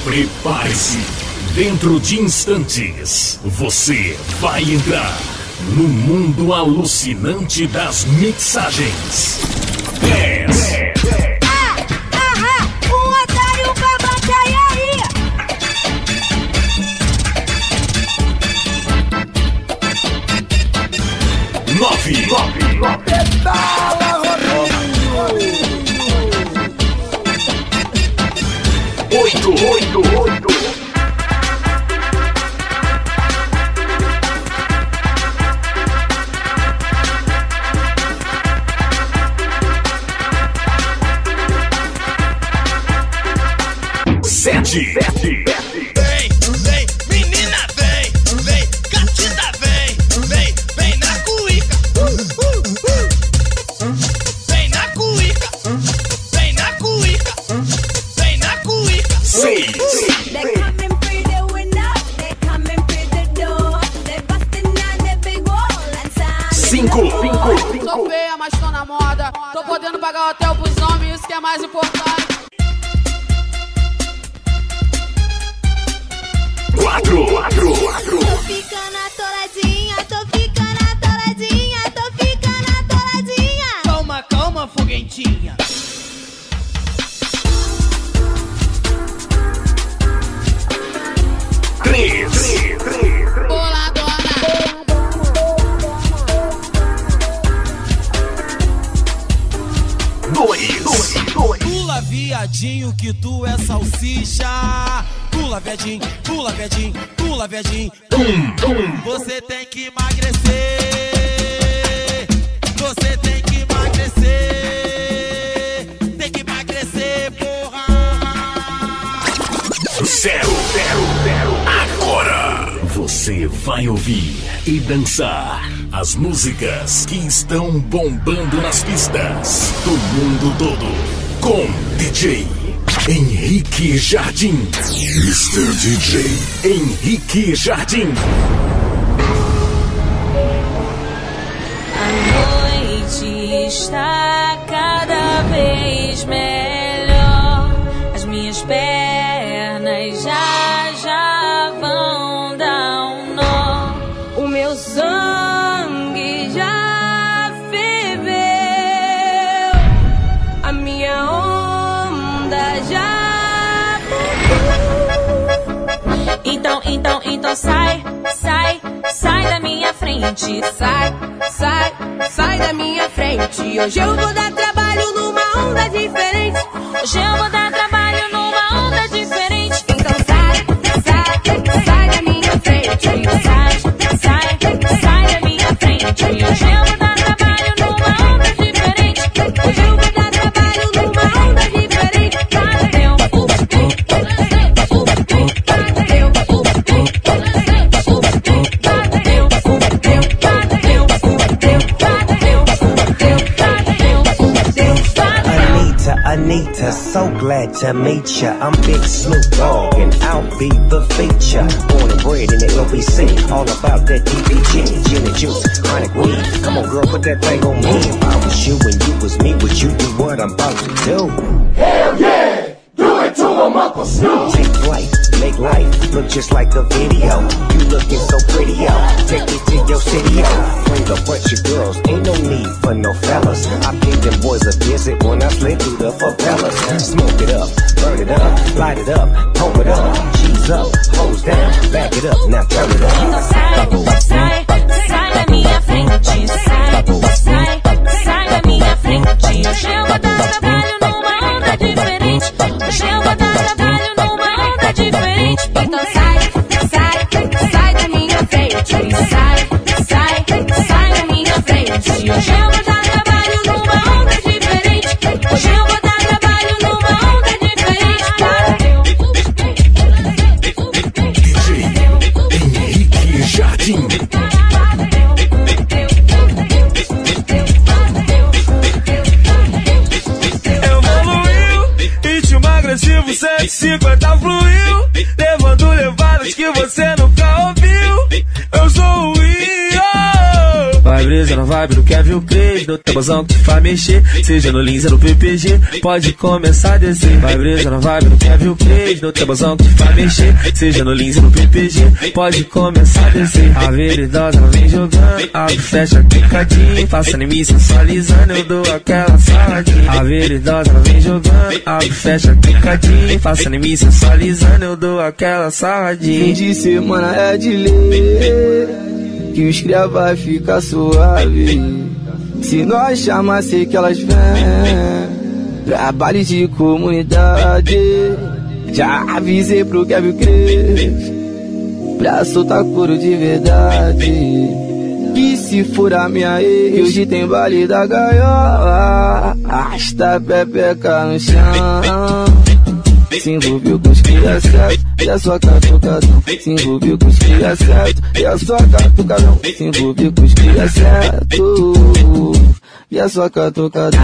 Prepare-se. Dentro de instantes, você vai entrar no mundo alucinante das mixagens. 10. Um otário pra bater aí. 9. Pedala, Rodrigo. 8. 7. Vem, menina, vem, gatita, vem na cuíca. Vem na cuíca, vem na cuíca, vem na cuíca. 6. They coming through the window, they coming through the door, they busting down the big wall inside. 5. Sou feia, mas tô na moda. Tô podendo pagar hotel pros homens, isso que é mais importante. 4. Tô ficando atoladinha, tô ficando atoladinha, tô ficando atoladinha. Calma, foguentinha. 3. Boladona. 2. Pula, viadinho, que tu é salsicha. Pula, viadinho, pula, viadinho, pula, viadinho. Você tem que emagrecer. Você tem que emagrecer. Tem que emagrecer, porra. 0. Agora você vai ouvir e dançar as músicas que estão bombando nas pistas do mundo todo com DJ Henrique Jardim. Mr. DJ Henrique Jardim. A noite está cada vez melhor. As minhas pernas já vão dar um nó. O meu sangue já ferveu. A minha onda já mudou. Então sai da minha frente. Sai da minha frente. Hoje eu vou dar trabalho numa onda diferente. Hoje eu vou dar trabalho numa onda diferente. Então sai da minha frente. Sai da minha frente. Hoje eu vou dar trabalho numa onda diferente. Hoje eu vou dar trabalho numa onda diferente. Anita, so glad to meet ya. I'm Big Snoop Dogg and I'll be the feature. Born and bred in the LBC, all about that DPG, gin and juice, chronic weed. Come on girl, put that thing on me. If I was you and you was me, would you do what I'm about to do? Hell yeah! Do it to him, Uncle Snoop. Take flight, make life look just like a video. You looking so pretty out, take me to your city out. Bring a bunch of girls, ain't no need for no fellas. I gave them boys a visit when I slid through the favelas. Smoke it up, burn it up, light it up, pump it up. G's up, hose down, back it up, now turn it up. Sai da minha frente. Sai da minha frente. Hoje eu vou dar trabalho numa onda diferente. Hoje eu vou dar trabalho numa onda diferente. Então sai da minha frente. Sai da minha frente. Hoje eu vou dar trabalho numa onda diferente. Hoje eu vou dar trabalho numa onda diferente. DJ Henrique Jardim. Evoluiu, ritmo agressivo 150 fluiu, levando levadas que você nunca ouviu. Eu sou o Rio. Vai Vai brisa na vibe do Kevin Cres, no tabuzão que te faz mexer, seja no Lins ou no PPG, pode começar a descer. Vai brisa na vibe do Kevin Cres, no tabuzão que te faz mexer, seja no Lins ou no PPG, pode começar a descer. A veridosa ela vem jogando, abre, fecha, clicadinho, passa em mim sensualizando, eu dou aquela saladinha. A veridosa ela vem jogando, abre, fecha, clicadinho, passa em mim sensualizando, eu dou aquela saladinha. Fim de semana é de lei, que os cria vai ficar suave. Se nós chamar, sei que elas vêm. Trabalho de comunidade, já avisei pro Kevin Cres, pra soltar couro de verdade. Que se for a minha ex, hoje tem baile da gaiola, arrasta a pepeca no chão. Se envolveu com os cria certo, e a sua catucadão. Se envolveu com os cria certo, e a sua catucadão. Se envolveu com os cria certo, e a sua catucadão.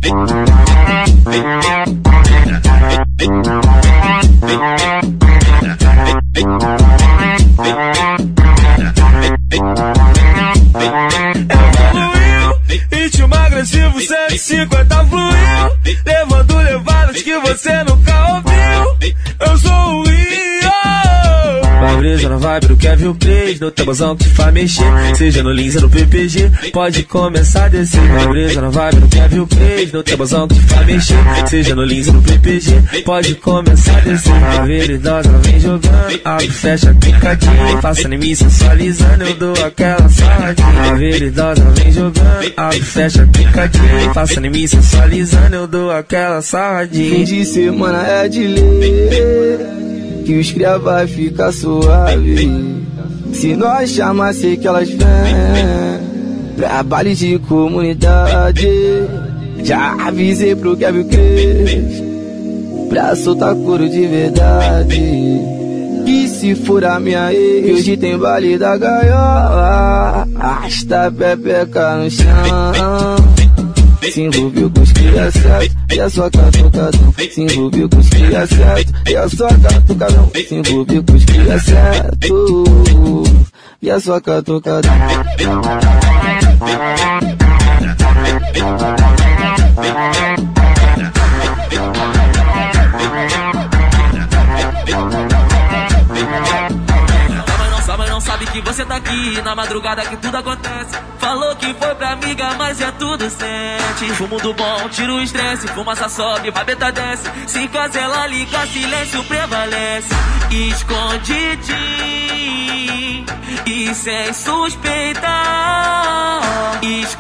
Evoluiu, ritmo agressivo 150 fluiu, levando levadas que você nunca ouviu. Eu sou o Rio. Vai brisa na vibe do Kevin Cres, no tabuzão que te faz mexer, seja no Lins ou no PPG, pode começar a descer. Vai brisa na vibe do Kevin Cres, no tabuzão que te faz mexer, seja no Lins ou no PPG, pode começar a descer. A veridosa ela vem jogando, abre, fecha, clicadinho, passa em mim sensualizando, eu dou aquela saladinha. A veridosa ela vem jogando, abre, fecha, clicadinho, passa em mim sensualizando, eu dou aquela saladinha. Fim de semana é de lei, que os cria vai ficar suave. Se nós chamar, sei que elas vêm. Trabalho de comunidade, já avisei pro Kevin Cres, pra soltar couro de verdade. Que se for a minha ex, hoje tem baile da gaiola, arrasta a pepeca no chão. Se envolveu com os cria certo, e a sua catucadão. Se envolveu com os cria certo, e a sua catucadão. Se envolveu com os cria certo, e a sua catucadão. Sabe que você tá aqui na madrugada que tudo acontece. Falou que foi pra amiga, mas é tudo sente. Fumo do bom, tira o estresse. Fumaça sobe, rabeta desce. Se cancela, liga, silêncio prevalece. Escondidinho e sem suspeitar.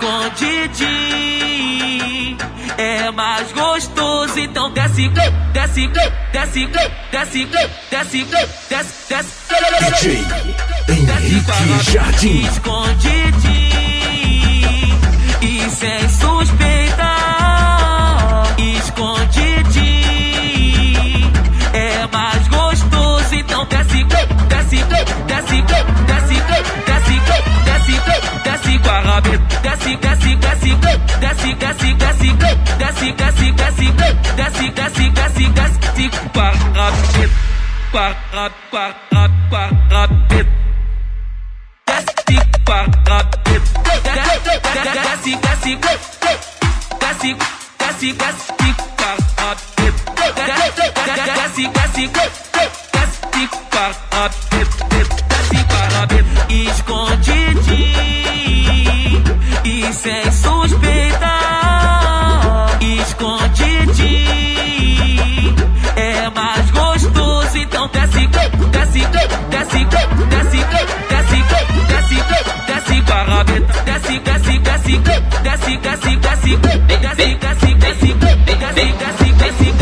Escondidinho é mais gostoso. Então desce, desce, desce, desce, desce, desce, desce. DJ Henrique Jardim. Escondidinho e sem suspeitar. Escondidinho é mais gostoso. Então desce, desce, desce, desce, desce, desce, desce com a rabeta. Desce, desce, desce, desce, desce, desce, desce, desce, desce, desce, desce, desce, desce com a rabeta. Com a rabeta. Desce com a rabeta. Desce, desce, desce, desce, desce com a rabeta. Desce, desce, desce com a rabeta. Desce com a rabeta. Escondidinho e sem suspeitar. Escondidinho é mais gostoso. Então desce, desce, desce, desce, desce, desce, desce com a rabeta. Desce, desce, desce, desce, desce, desce, desce, desce, desce, desce, desce,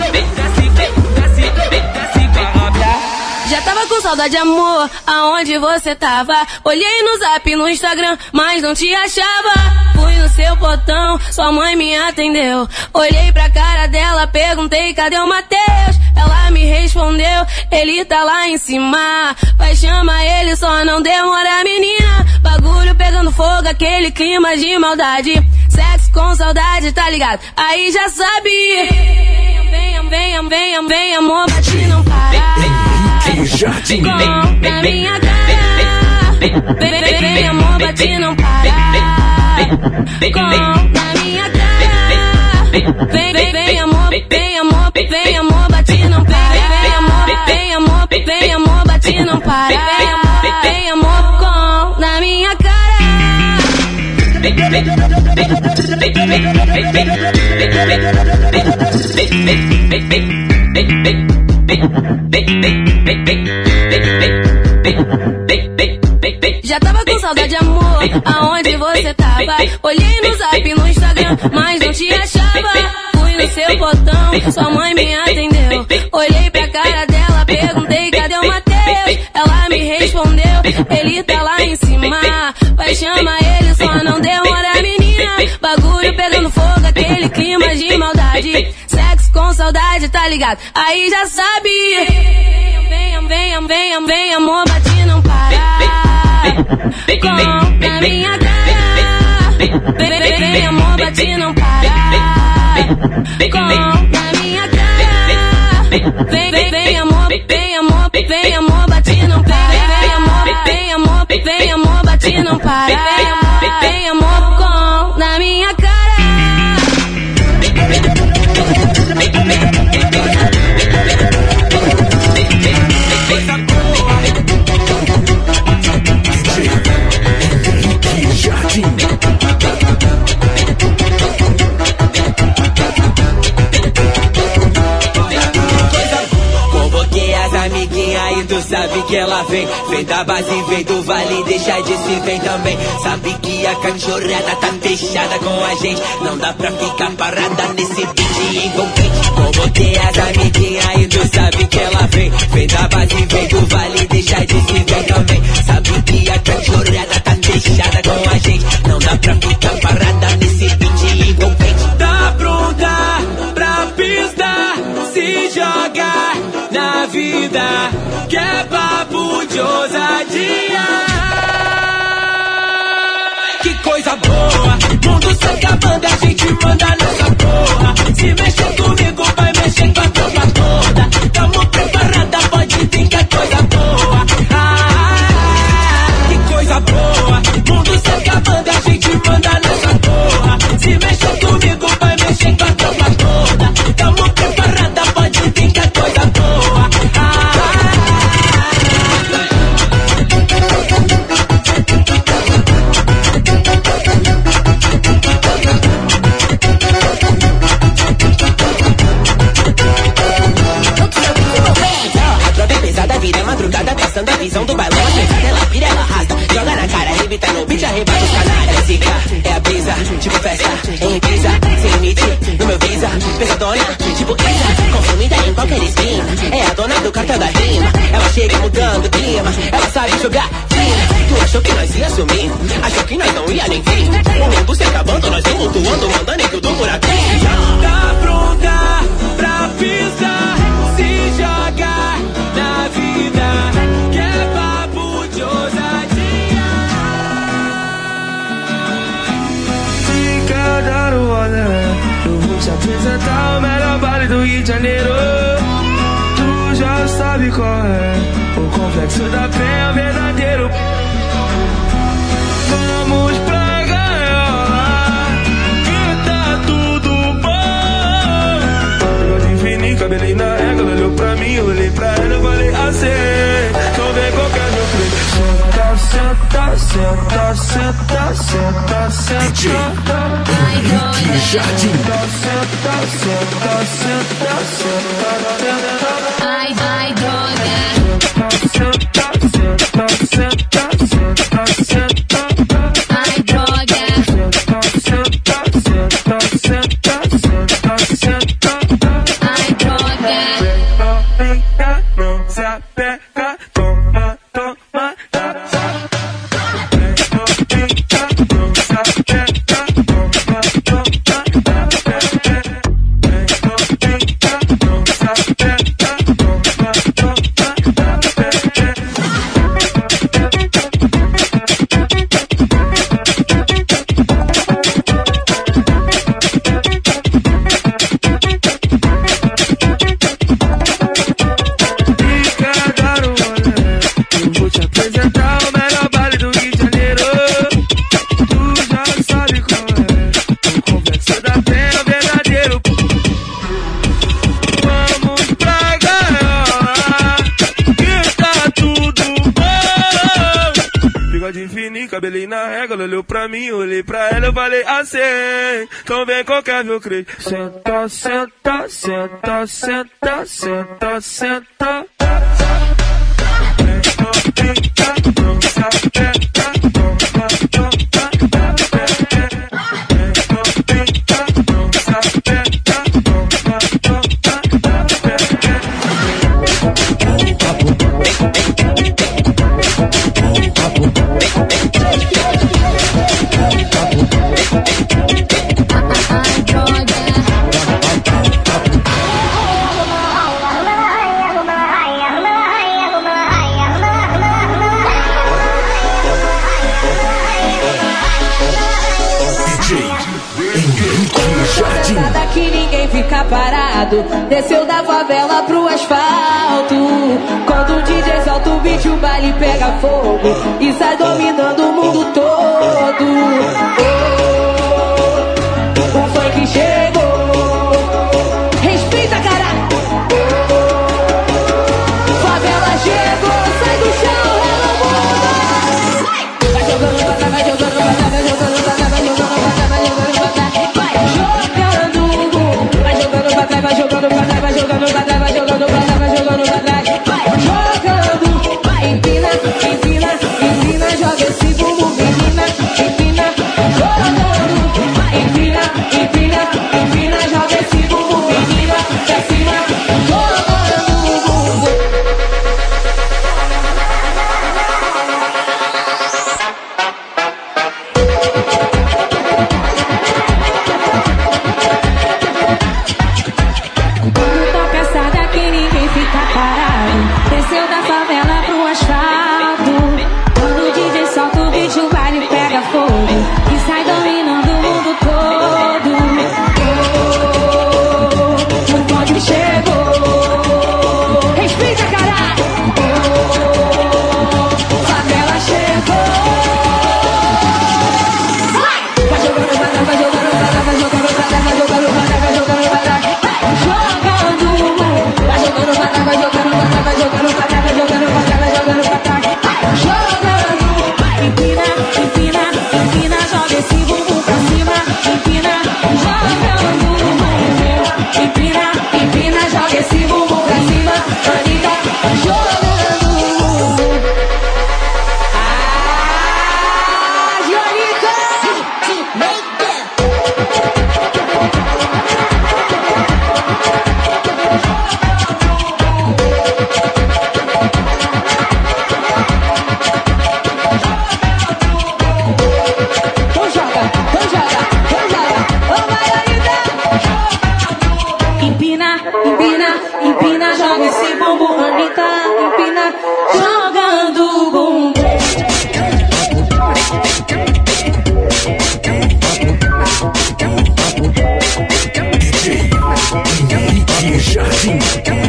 desce com a rabeta. Já tava com saudade, amor, aonde você tava? Olhei no zap, no Instagram, mas não te achava. Fui no seu portão, sua mãe me atendeu. Olhei pra cara dela, perguntei, cadê o Matheus? Ela me respondeu, ele tá lá em cima. Vai, chama ele, só não demora, menina. Bagulho pegando fogo, aquele clima de maldade. Sexo com saudade, tá ligado? Aí já sabe. Vem, vem, vem, vem, amor, bate não para. Jardim. Com a minha cara. Vem, amor, bate não para. na minha cara. Vem amor, vem amor, vem amor, bate não para. Vem amor, vem amor, vem amor, bate não para. Vem amor com na minha cara. Já tava com saudade, amor, aonde você tava? Olhei no zap, no Instagram, mas não te achava. Fui no seu botão, sua mãe me atendeu. Olhei pra cara dela, perguntei cadê o Mateus. Ela me respondeu, ele tá lá em cima. Vai chamar ele, só não demora, menina. Bagulho pegando fogo, aquele clima de maldade. Sexo com saudade, tá ligado? Aí já sabe. Vem amor, bate não para. Com na minha cara. Vem amor, bate não para. Com na minha cara. Vem amor, vem amor, vem amor, bate não para. Vem amor, vem amor, vem amor, bate não para. Vem amor com na minha cara. Convoquei as amiguinhas e tu sabe que ela vem. Vem da base, vem do vale, deixa de se vem também. Sabe que a cachorrada tá fechada com a gente. Não dá pra ficar parada nesse beat envolvente. Convoquei as amiguinhas e tu sabe que ela vem. Vem da base, vem do vale, deixa de se vem também. Sabe que a cachorrada tá fechada com a gente. Não dá pra ficar parada nesse beat envolvente. Tá pronta pra pista, se joga na vida, que é papo de ousadia. Que coisa boa, mundo se acabando, a gente manda nessa porra. Se mexer comigo, vai mexer com a tropa toda. Tamo preparada, pode vir que é coisa boa. Que coisa boa, mundo se acabando, a gente manda nessa porra. Se mexer comigo, vai mexer com a tropa toda. Tamo preparada, pode vir que é coisa boa. Vida é madrugada, testando a visão do bailão. Ela vira, ela arrasta, joga na cara, arrebita no beat, arrebata os canalhas. Zica, é a brisa, tipo festa, em brisa, sem limite, no meu visa. Pesadona, tipo Isa, consumida em qualquer esquina. É a dona do cartel da rima, ela chega mudando o clima. Ela sabe jogar fina. Tu achou que nós ia sumir, achou que nós não ia nem vir. O mundo se acabando, nós tumultuando, mandando em tudo por aqui. Tá pronta pra pista, se joga na vida, que é papo de ousadia. Fica dando olha, eu vou te apresentar o melhor baile do Rio de Janeiro. Tu já sabe qual é, o complexo da penha verdadeiro. Vamos pra gaiola, que tá tudo bom. Eu defini cabelinho na régua, ela olhou pra mim, eu olhei pra ela, eu falei assim, então vem qualquer meu clipe. Senta, senta, senta, senta, senta, senta. Henrique Jardim. Senta, senta, senta, senta, senta. Ai, vai, droga. Senta, senta, senta, senta, senta. Ai, droga. Senta, senta, senta, senta, senta. Ai, droga. Vem cá, não se apega, toma, toma, tá, tá. Vem cá, não se apega, toma, toma, tá, tá. Vem cá, não se apega, toma, toma, tá, tá. Fica dando cabelinho na régua, ela olhou pra mim, olhei pra ela, eu falei assim, então vem qualquer meu crente. Senta, senta, senta, senta, senta, senta. Que ninguém fica parado, desceu da favela pro asfalto. Quando o DJ solta o beat, o baile pega fogo e sai dominando o mundo todo. O funk chegou, respeita, caralho. Favela chegou, sai do chão, ela muda. Vai jogando pra cá, vai jogando pra cá, vai jogando pra cá, vai jogando pra cá, vai jogando pra cá. Vai jogando pra trás, vai jogando pra trás, vai jogando pra trás, vai jogando pra trás, vai jogando, empina, empina, empina, joga esse bumbum, menina, empina, jogando, empina, empina, empina, joga esse bumbum, menina, pra cima, jogando o bumbum. Desceu da favela pro asfalto. Quando o DJ solta o beat, o baile pega fogo e sai dominando o mundo todo. O funk chegou, respeita, caralho. Favela chegou. Vai jogando pra trás, vai jogando pra trás, vai jogando pra trás, vai jogando pra trás, vai jogando pra trás, vai jogando pra trás, vai jogando pra trás, vai jogando pra trás, vai jogando pra trás, vai jogando pra trás, jogando, empina, empina, empina, joga esse bumbum pra cima, empina, jogando, empina, empina, joga esse bumbum pra cima, Anitta, jogando. Empina, joga esse bumbum, Anitta, empina, jogando o bumbum. DJ Jardim.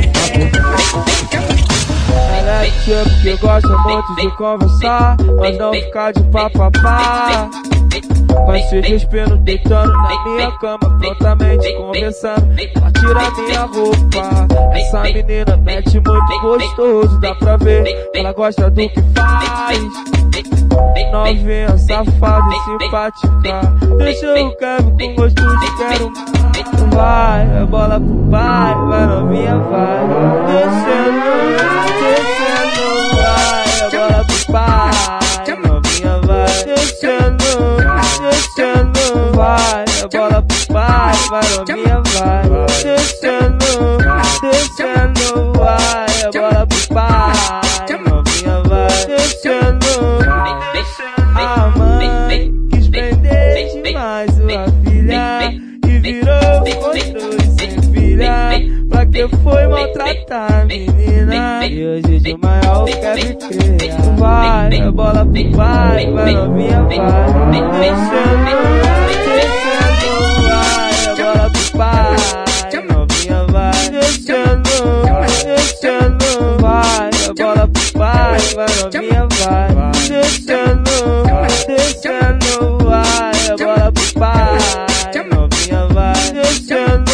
Ela é tia porque gosta muito de conversar, mas não ficar de papapá. Vai se despindo, deitando na minha cama, prontamente conversando, pra tirar minha roupa. Essa menina mete muito gostoso, dá pra ver, ela gosta do que faz. Novinha, safada e simpática, deixa eu quero com gosto de quero mais. Vai, é bola pro pai, vai novinha, vai. Descendo, descendo, vai, é bola pro pai, novinha, vai. Descendo, descendo, vai, é bola pro pai, vai novinha, vai. Descendo, descendo, vai, é bola pro pai, novinha, vai. Descendo, a mãe quis prender demais sua filha e virou gostoso sem filha. Pra que foi maltratar a menina? E hoje de maior quer me criar. Vai, é bola pro pai, vai novinha, vai. Descendo, descendo, vai, é bola pro pai, novinha, vai. Descendo, descendo, vai, é bola pro pai, vai novinha, vai. Descendo, descendo, vai, é bola pro pai, novinha, vai. Descendo,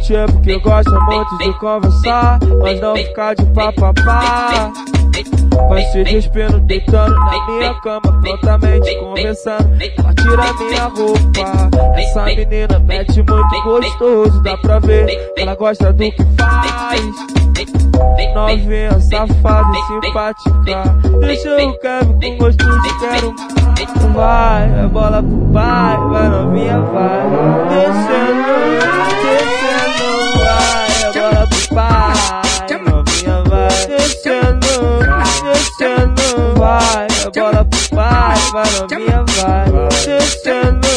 tipo que gosta muito de conversar, mas não ficar de papapá. Vai se despindo, deitando na minha cama, prontamente conversando. Ela tira minha roupa. Essa menina mete muito gostoso, dá pra ver que ela gosta do que faz. Novinha, safada e simpática. Deixa o Kevin com gosto de quero mais. Vai, a bola pro pai, vai novinha, vai. Descendo, vai, a bola pro pai, novinha, vai. Descendo, vai, a bola pro pai, vai novinha, vai. Descendo,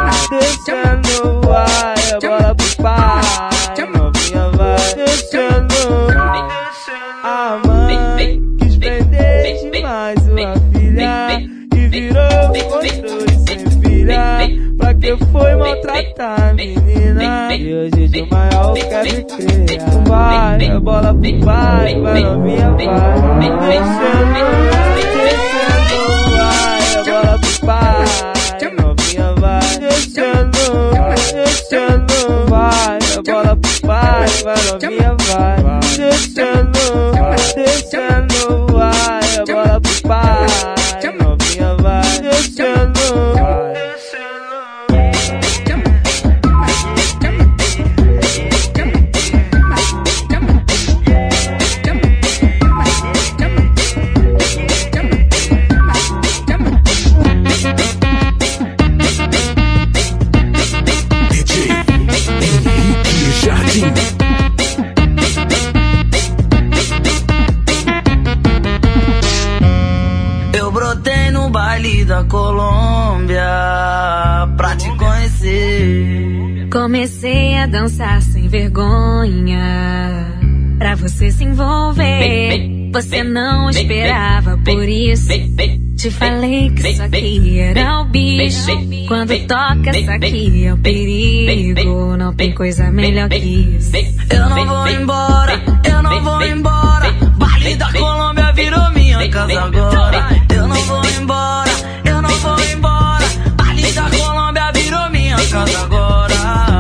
vai, a bola pro pai, novinha, vai. Descendo. A mãe quis prender demais sua filha e virou controle sem filha. Pra que foi maltratar a menina? E hoje de maior quer criar. Vai, a bola pro pai, vai novinha, vai. Descendo, vai, a bola pro pai, novinha, vai. Descendo, vai, a bola pro pai, vai novinha, vai. Descendo, vai, a bola pro pai, novinha, vai. Descendo, da Colômbia pra te conhecer. Comecei a dançar sem vergonha pra você se envolver. Você não esperava por isso. Te falei que isso aqui era o bicho. Quando toca isso aqui é o perigo. Não tem coisa melhor que isso. Eu não vou embora, eu não vou embora. Baile da Colômbia virou minha casa agora. Eu não vou embora, eu não vou embora. Baile da Colômbia virou minha casa agora.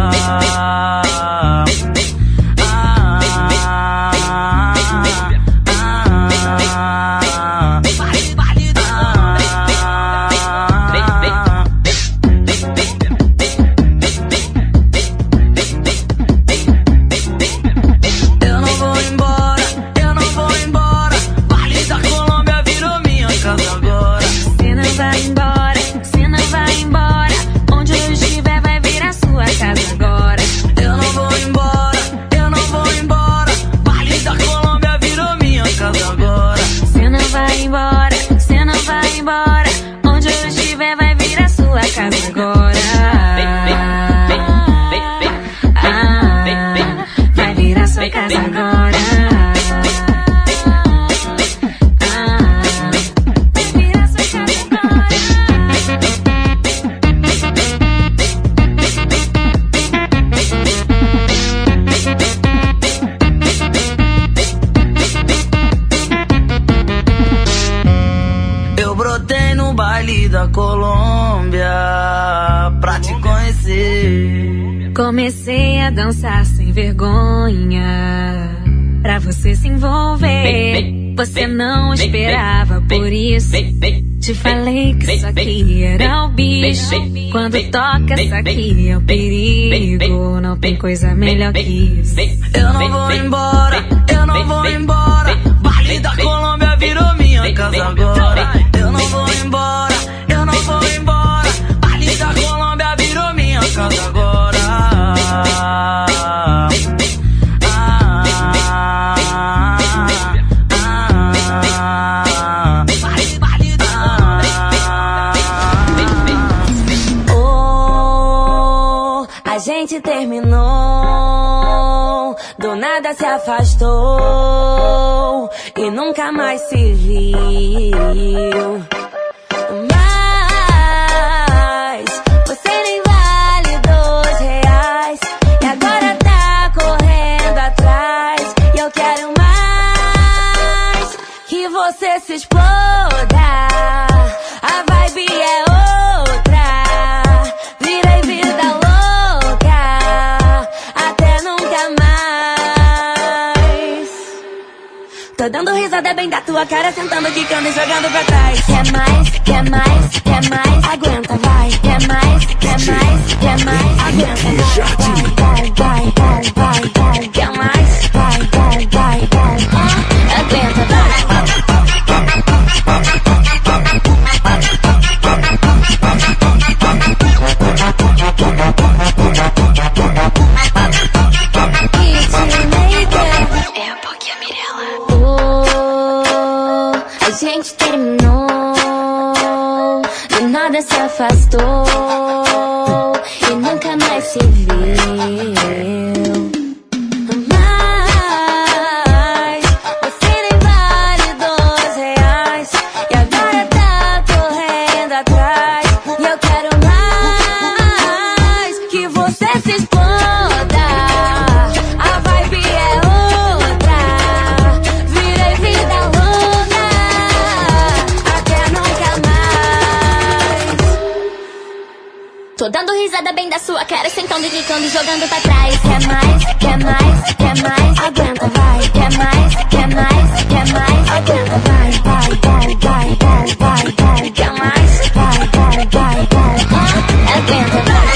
Comecei a dançar sem vergonha pra você se envolver. Você não esperava por isso. Te falei que isso aqui era o bicho. Quando toca isso aqui é o perigo. Não tem coisa melhor que isso. Eu não vou embora, eu não vou embora. Baile da Colômbia virou minha casa agora. Eu não vou embora, eu não vou embora. Baile da Colômbia virou minha casa agora. A gente terminou, do nada se afastou e nunca mais se viu. Mas você nem vale R$2 e agora tá correndo atrás. E eu quero mais que você se exploda. A vibe é outra, virei vida louca até nunca Tô dando risada bem da tua cara, sentando, quicando e jogando pra trás. Quer mais, quer mais, quer mais, aguenta, vai. Quer mais, quer mais, quer mais, aguenta, vai, vai, vai, vai, vai. Quer mais, vai, vai, vai, vai, aguenta, vai. É a Pouquinha Mirella. A gente terminou, do nada se afastou e nunca mais se viu. Mas você nem vale R$2 e agora tá correndo atrás. E eu quero mais que você se exploda. A vibe é outra, virei vida louca até nunca mais. Tô dando risada bem da sua cara, sentando e quicando e jogando pra trás. Quer mais, quer mais, quer mais, aguenta, vai. Quer mais, quer mais, quer mais, aguenta, vai, vai, vai, vai, vai, vai, vai. Quer mais, vai, vai, vai, vai, aguenta, vai.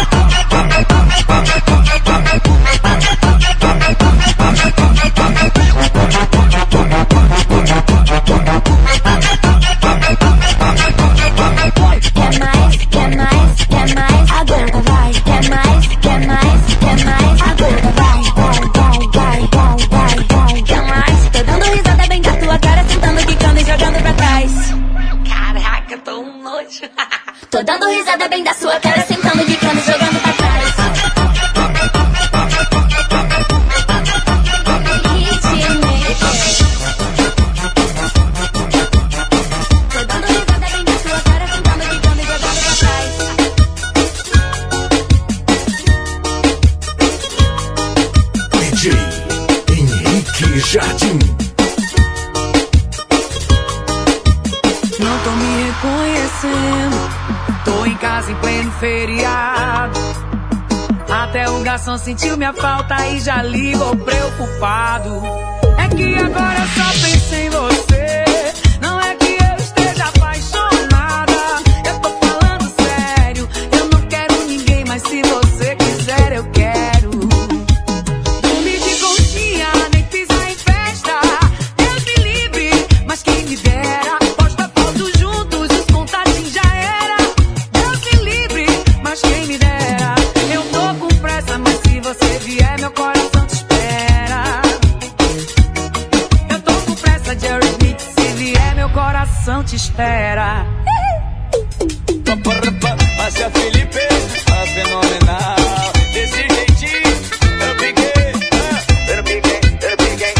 Quer mais, quer mais, quer mais, aguenta, vai. Quer mais, quer mais, quer mais, aguenta, vai, vai, vai, vai, vai, vai. Quer mais? Tô dando risada bem da tua cara, sentando, quicando e jogando pra trás. Caraca, tô um nojo. Tô dando risada bem da sua cara, sentando, quicando e jogando pra trás. DJ Henrique Jardim. Não tô me reconhecendo, tô em casa em pleno feriado. Até o garçom sentiu minha falta e já ligou preocupado. É que agora eu só penso em você, não é que eu esteja apaixonada. Eu tô falando sério, eu não quero ninguém, mas se você quiser eu quero. Dormir de conchinha, nem pisar em festa, Deus me livre, mas quem me dera. Posta foto juntos, os contatinhos já era. Deus me livre, mas quem me dera. Eu tô com pressa, mas se você vier meu coração te espera. Eu tô com pressa, Jerry Smith, se vier meu coração te espera. Márcia Felipe, a fenomenal. Desse jeitinho, eu piquei, eu piquei, eu piquei.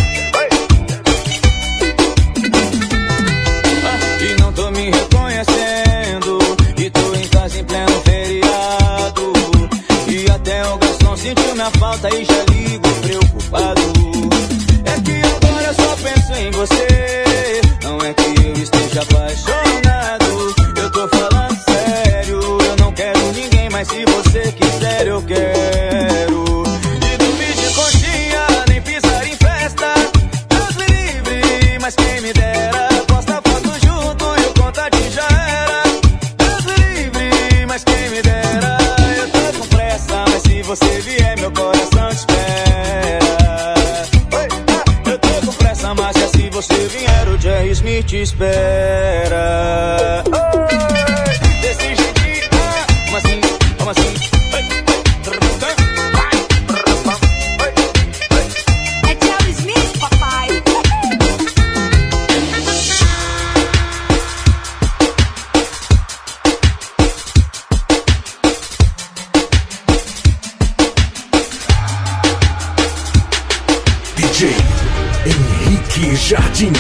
E não tô me reconhecendo, e tô em casa em pleno feriado. E até o garçom sentiu minha falta e já ligo preocupado. É que agora eu só penso em você, não é que eu esteja apaixonado. Eu tô falando sério, eu não quero ninguém, mas se você quiser eu quero. E dormir de conchinha, nem pisar em festa, Deus me livre, mas quem me dera. Posta foto junto e o contatinho já era. Deus me livre, mas quem me dera. Eu tô com pressa, mas se você vier meu coração te espera. Eu tô com pressa, mas se você vier o Jerry Smith te espera. Desse jeitinho, como assim, como assim? É Jerry Smith, papai. DJ Henrique Jardim.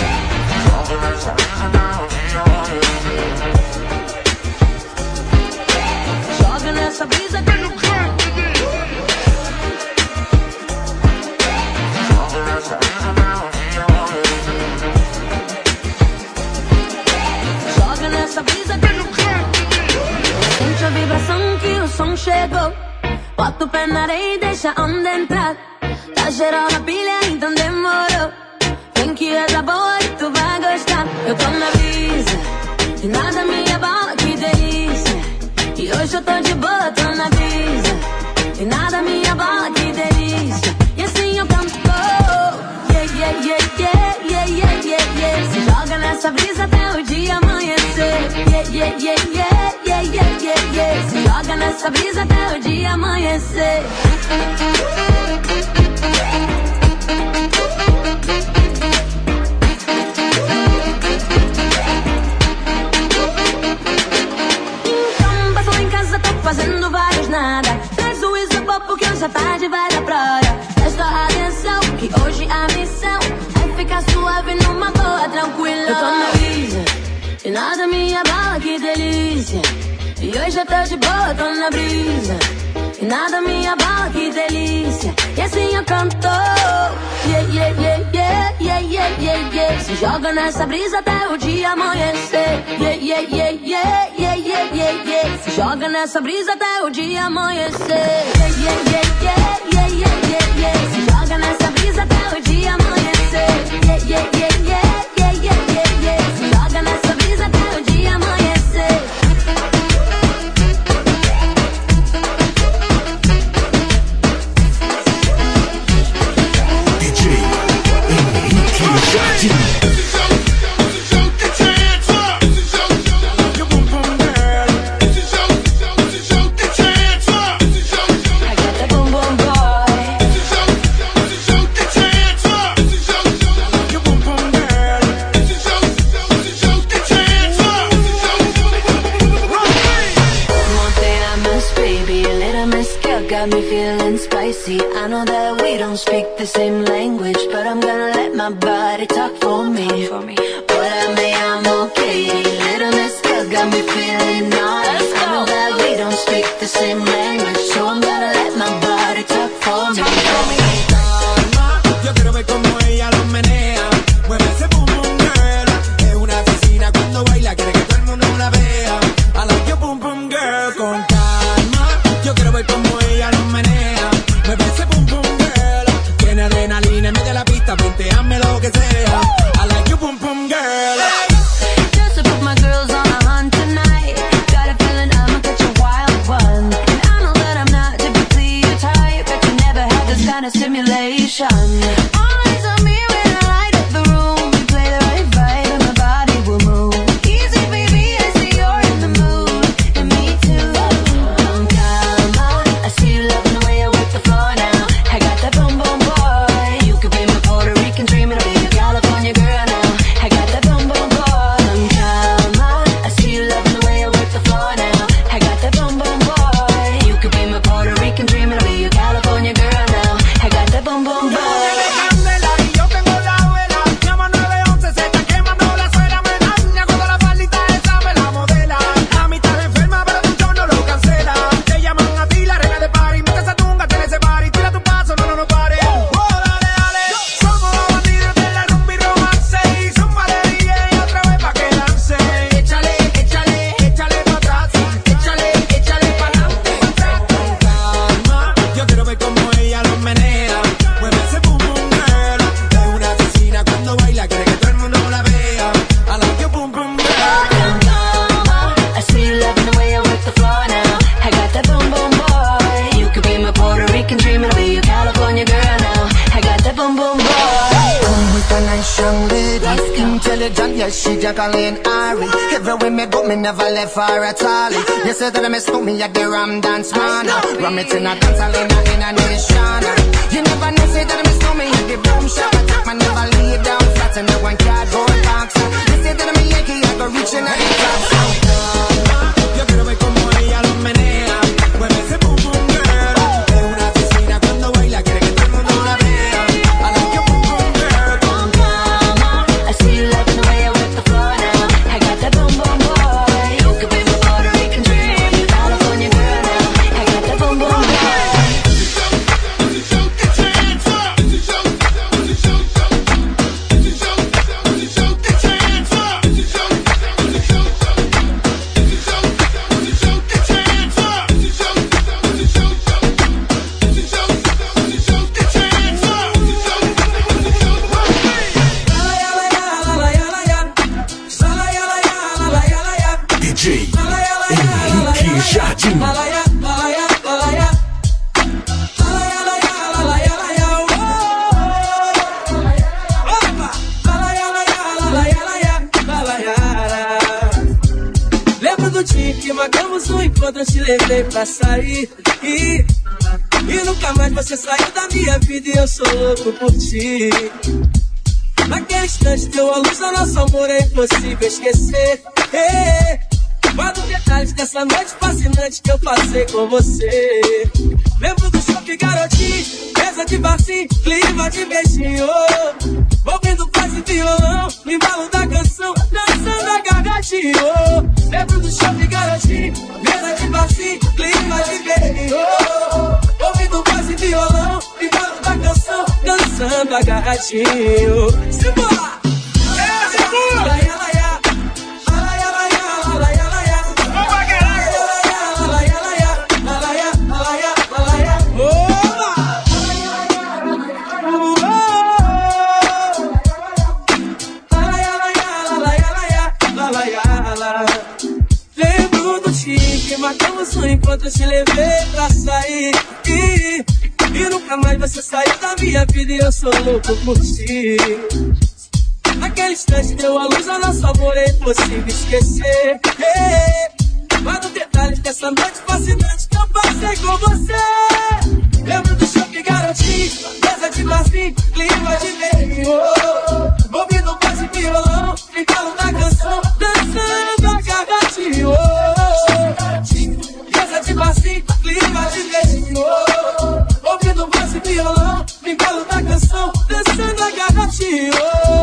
Joga nessa brisa que não joga nessa brisa que não sente a vibração que o som chegou. Bota o pé na areia e deixa a onda entrar. Tá geral na pilha, então demorou. Vem vem que essa boa e tu vai gostar. Eu tô na brisa e nada me abala, que delícia. E hoje eu tô de boa, tô na brisa e nada me abala, que delícia. E assim eu canto, yeah, yeah, yeah, yeah, yeah, yeah, yeah, yeah. Se joga nessa brisa até o dia amanhecer. Yeah, yeah, yeah, yeah, yeah, yeah, yeah, yeah. Se joga nessa brisa até o dia amanhecer. Fazendo vários nada. Traz o isopor porque hoje a tarde vai dar praia. Presta atenção que hoje a missão é ficar suave numa boa, tranquila. Eu tô na brisa e nada me abala, que delícia. E hoje eu tô de boa, tô na brisa e nada me abala, que delícia. E assim eu canto, yeah, yeah, yeah, yeah, yeah, yeah, yeah, yeah. Se joga nessa brisa até o dia amanhecer. Yeah, yeah, yeah, yeah, yeah, yeah, yeah, yeah. Se joga nessa brisa até o dia amanhecer. Yeah, yeah, yeah, yeah, yeah, yeah, yeah, yeah. Se joga nessa brisa até o dia amanhecer. Yeah, yeah, yeah, yeah, yeah, yeah, yeah, yeah. Se joga nessa brisa até o dia amanhecer. Got me feeling spicy. I know that we don't speak the same language, but I'm gonna let my body talk for me. Órame, I'm okay. Little Miss Girl got me feeling naughty. I know that we don't speak the same language, so I'm gonna let my body talk for me. Yo quiero ver como ella lo menea. Mueve ese boom boom girl. Es una asesina cuando baila, quiere que todo el mundo la vea. I like your boom boom girl. Con calma, yo quiero ver como ella lo menea. Mueve ese boom boom girl. Tiene adrenalina en medio de la pista, venteame lo que sea. I like your boom boom girl. Just to put my girls on a hunt tonight. Got a feeling I'ma catch a wild one. And I know that I'm not typically your type, but you never had this kind of stimulation. Eyes on me when I light up the room. We play the right vibe and my body will move. Easy baby, I see you're in the mood, and me too. Come calma, I see you loving the way I work the floor now. I got that boom boom boy. You could be my Puerto Rican dream, and I'll be your California girl now. I got that boom boom boy. Come calma, I see you loving the way I work the floor now. I got that boom boom boy. You could be my Puerto Rican dream, and I'll be your California girl now. I got that boom boom boy. Intelligent, yes, she Jacqueline Ari. Everywhere me go, me never left her at all. You say that I miss me at the Ram Dance Man. Ram it in a dance hall in a nation. You never know, say that I miss me at the Boom Shop Attack. Man never lay down flat in the one cardboard box. You say that I'm a Yankee, I go reaching at the top. Yo quiero ver como ella lo menea. Mueve ese boom boom girl. Es una asesina cuando baila, quiere que todo el mundo la vea. I like your boom boom girl. Con calma, I see you loving the way I work the floor now. I got that boom boom boy. You could be my Puerto Rican dream, California girl now. I got that boom boom boy. Get your hands up. marcamos um encontro, eu te levei pra sair. E nunca mais você saiu da minha vida e eu sou louco por ti. Naquele instante deu a luz ao nosso amor, é impossível esquecer. Guardo detalhes dessa noite fascinante que eu passei com você. Lembro do choque garotinho, mesa de barzinho, clima de beijinho. Ouvindo voz e violão, no embalo da canção, dançando agarradinho. Lembro do choque garotinho, mesa de barzinho, clima de beijinho. Ouvindo voz e violão, no embalo da canção, dançando agarradinho. Simbora! Simbora! Lembro do dia que marcamos um encontro, eu te levei pra sair. E nunca mais você saiu da minha vida e eu sou louco por ti. Naquele instante deu a luz ao nosso amor, é impossível esquecer. Guardo detalhes dessa noite fascinante que eu passei com você. Lembro do choque garotinho, mesa de barzinho, clima de beijinho. Ouvindo voz e violão, embalo da canção, dançando agarradinho. Mesa de barzinho, clima de beijinho. Ouvindo voz e violão, embalo da canção, dançando agarradinho.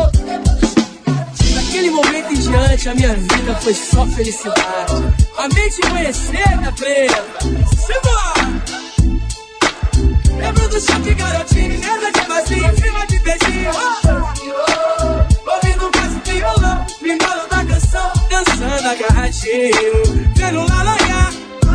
Daquele momento em diante a minha vida foi só felicidade. Amei te conhecer, minha preta. Simbora! Lembro do choque garotinho, mesa de barzinho, clima de beijinho. Ouvindo voz e violão, no embalo da canção, dançando agarradinho. Vendo lá, lá, lá.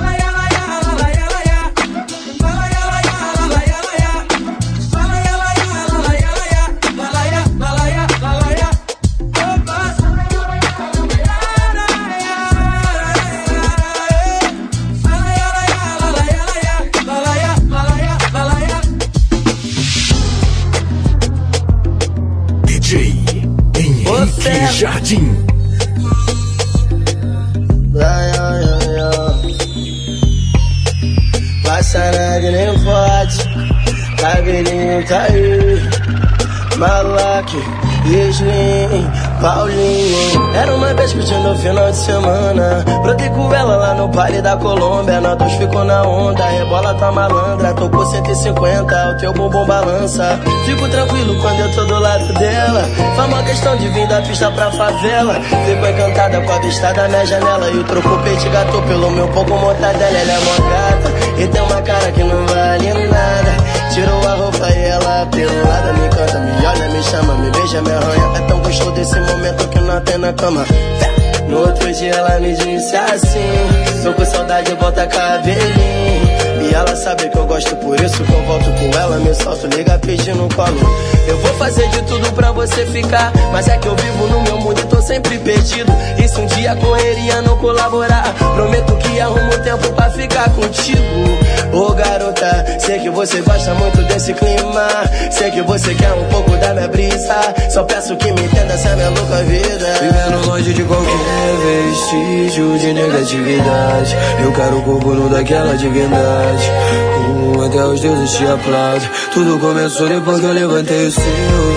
Jardim. Passa na que nem pode, cabelinho tá aí, Malaque, Yasmin, Paulinho. Era uma vez curtindo no final de semana, brotei com ela lá no baile da Colômbia. Nós dois ficou na onda, rebola tá malandra. Tocou 150, o teu bumbum balança. Fico tranquilo quando eu tô do lado dela. Faz uma questão de vir da pista pra favela. Ficou encantada com a vista da minha janela. E o troco peito gatou pelo meu pouco mortadela. Ela é mó gata e tem uma cara que não vale nada. Tirou a roupa e ela pelada me canta, me olha, me chama, me beija, me arranha. É tão gostoso desse momento que não tem na cama. No outro dia ela me disse assim: tô com saudade, volta cabelinho. E ela sabe que eu gosto, por isso que eu volto com ela. Me solto, liga pedindo colo. Eu vou fazer de tudo pra você ficar, mas é que eu vivo no meu mundo e tô sempre perdido. E se um dia a correria não colaborar, prometo que arrumo tempo pra ficar contigo. Ô garota, sei que você gosta muito desse clima, sei que você quer um pouco da minha brisa. Só peço que me entenda essa minha louca vida. Vivendo longe de qualquer vestígio de negatividade, eu quero o corpo nu daquela divindade. Até os deuses te aplaudem. Tudo começou depois que eu levantei o seu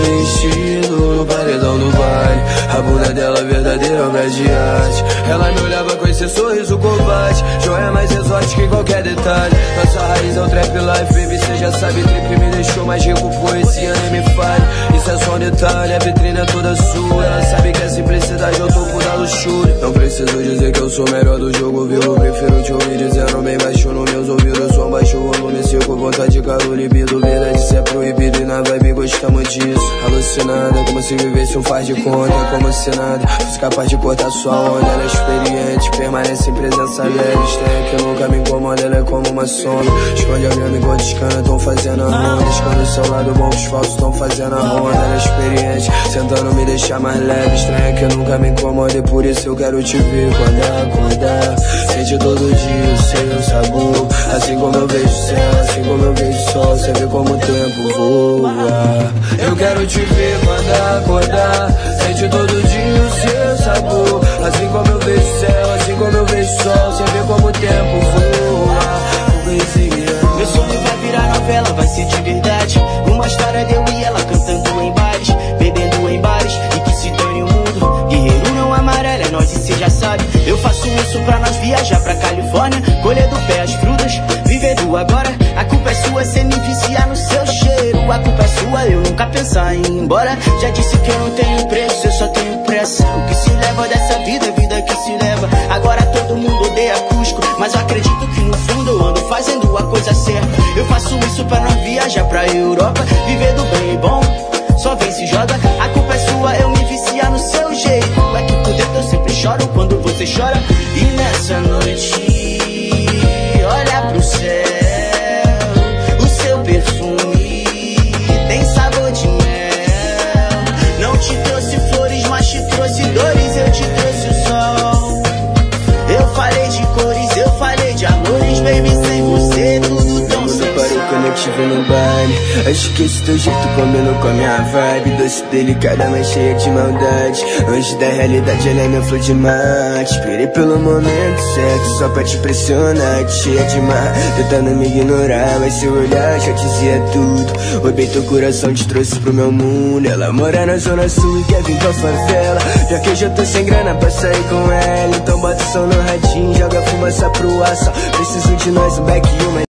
vestido no paredão do baile. A bunda dela verdadeira obra de arte. Ela me olhava com esse sorriso covarde, joia mais exótica que qualquer detalhe. Nossa raiz é o trap life, baby, cê já sabe. Trip me deixou mais rico, poesia nem me fale. Isso é só um detalhe, a vitrine é toda sua. Ela sabe que a simplicidade eu tô por dar luxúria. Não preciso dizer que eu sou melhor do jogo, viu? Eu prefiro te ouvir dizendo bem baixo nos meus ouvidos. Eu sou baixo volume, com vontade, calor, libido. Verdade, isso é proibido e na vibe gostamos disso. Alucinada, como se vivesse um faz de conta. Como se nada fosse capaz de cortar sua onda. Ela é experiente, permanece em presença leve. Estranha que nunca me incomoda, ela é como uma sombra. Esconde a minha enquanto descana, tão fazendo a ronda. Esconde o seu lado bom, os falsos tão fazendo a ronda. Ela é experiente, tentando me deixar mais leve. Estranha que nunca me incomoda e por isso eu quero te ver quando acordar. Sente todo dia o seu sabor, assim como eu vejo o céu, assim como eu vejo o sol, você vê como o tempo voa. Eu quero te ver quando acordar, sente todo dia o seu sabor, assim como eu vejo o céu, assim como eu vejo o sol, você vê já sabe. Eu faço isso pra nós viajar pra Califórnia, colher do pé as frutas, viver do agora. A culpa é sua, cê me viciar no seu cheiro. A culpa é sua, eu nunca pensar em ir embora. Já disse que eu não tenho preço, eu só tenho pressa. O que se leva dessa vida é vida que se leva. Agora todo mundo odeia Cusco, mas eu acredito que no fundo eu ando fazendo a coisa certa. Eu faço isso pra nós viajar pra Europa, viver do bem e bom, só vem se joga. A culpa é sua, eu me viciar no seu jeito. É que por dentro eu sempre choro quando você chora. E nessa noite, olha pro céu, o seu perfume tem sabor de mel. Não te trouxe flores, mas te trouxe dores. Eu te trouxe o sol. Eu falei de cores, eu falei de amores, baby, sem você tudo tão sem sal. Quando eu te vi no baile, acho que esse teu jeito combinou com a minha vibe. Doce, delicada, mas cheia de maldade. Antes da realidade, ela é minha flor de mate. Esperei pelo momento certo, só pra te pressionar. Cheia de mar, tentando me ignorar, mas seu olhar já dizia tudo. Roubei teu coração, te trouxe pro meu mundo. Ela mora na zona sul e quer vir pra favela. Já que eu já tô sem grana pra sair com ela, então bota o som no radinho, joga fumaça pro ar. Só preciso de nós, um back e uma